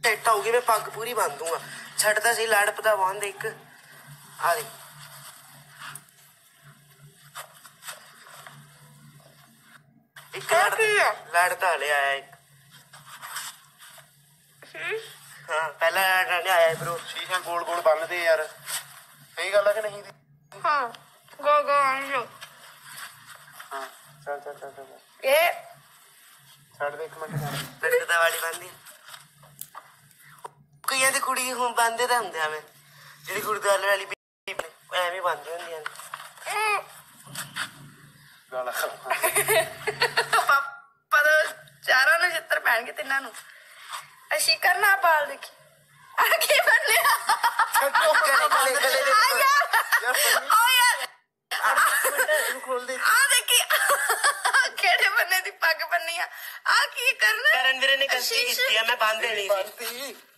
Set होगी मैं पग पूरी बांध दूंगा। छड़ता सही लाड़ पता बांध एक आ दे एक लाड़ता ले आया एक। हाँ पहला लाड़ने आया ब्रो। शीशा गोल गोल बन दे यार सही गल है कि नहीं? हाँ गो गो आंजो। हाँ चल चल चल चल ये छड़ दे एक मिनट लड़कता वाली बांधी कईयां दी कुड़ी हुण बांधे तां हुंदे आवें जेहड़ी गुरद्वारे वाली ਐਵੇਂ ਬੰਦੇ ਹੁੰਦੀਆਂ ਨੇ ਗਾਲਾਂ ਪਾਪਾ ਦਾ ਚਾਰਾਂ ਨੂੰ ਛਿੱਤਰ ਪੈਣਗੇ ਤਿੰਨਾਂ ਨੂੰ। ਅਸੀਂ ਕਰਨਾ ਬਾਲ ਦੇਖੀ ਆ ਕੀ ਬਣਿਆ ਛੱਡੋ ਗਲੇ ਗਲੇ ਦੇ ਯਾਰ ਖੋਲ ਦੇ ਆ ਦੇਖੀ ਕਿਹੜੇ ਬੰਨੇ ਦੀ ਪੱਗ ਬੰਨੀ ਆ ਕੀ ਕਰਨਾ? ਕਰਨ ਵੀਰੇ ਨੇ ਗਲਤੀ ਕੀਤੀ ਆ ਮੈਂ ਬੰਨ ਦੇਣੀ ਸੀ।